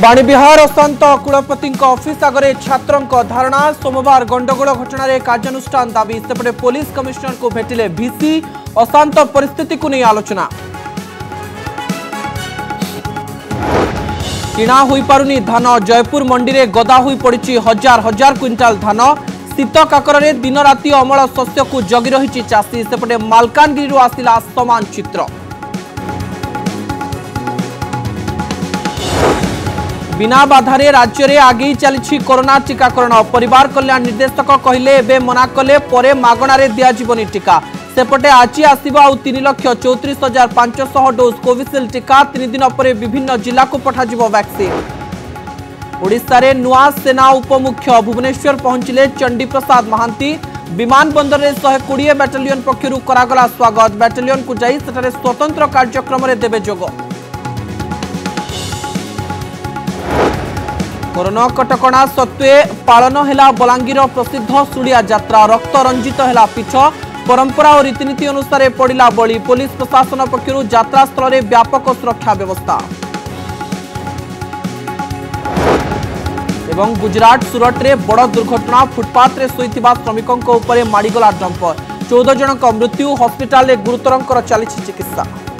बाणीविहार अशांत कुलपति ऑफिस आगे छात्रों धारणा सोमवार गंडगोल घटना कार्यानुष्ठान दाबी सेपटे पुलिस कमिश्नर को भेटिले भिसी अशांत परिस्थिति को नहीं आलोचना। किणा होई पारुनी धान जयपुर मंडी में गदा होई पड़ी हजार हजार क्विंटाल धान शीत काकर दिन राति अमल शस्य को जगी रही चाषी सेपटे मालकानगिरी आसिला समान चित्र। बिना बाधारे राज्य में आगे चली कोरोना टीकाकरण परिवार कल्याण निर्देशक कहले एबे मना कले परे मागणारे दियाजिबनी टीका सेपटे आज आसिबा 3,34,500 डोज कोविशील्ड टीका 3 दिन पर विभिन्न जिला को पठाजिबो वैक्सीन। ओडिशा रे नुआ सेना उपमुख्य भुवनेश्वर पहुंचिले चंडी प्रसाद महांती विमान बंदर में 120 बैटालियन पक्षरु करागला स्वागत बैटालियन को जाई सेठारे स्वतंत्र कार्यक्रम रे देबे जोग। कोरोना कटकणा सत्वे पालन हेला बलांगीर प्रसिद्ध सुड़िया यात्रा रक्त रंजित हेला पीठ परंपरा और रीतिनीति अनुसार पड़ा बलि पुलिस प्रशासन पक्षरु यात्रा स्थल में व्यापक सुरक्षा व्यवस्था। एवं गुजरात सूरत रे बड़ दुर्घटना फुटपाथ रे सोईथिबा श्रमिकों ऊपर माड़ीगला डंपर 14 जनक मृत्यु हॉस्पिटल रे गुरुतरंकर चली चिकित्सा।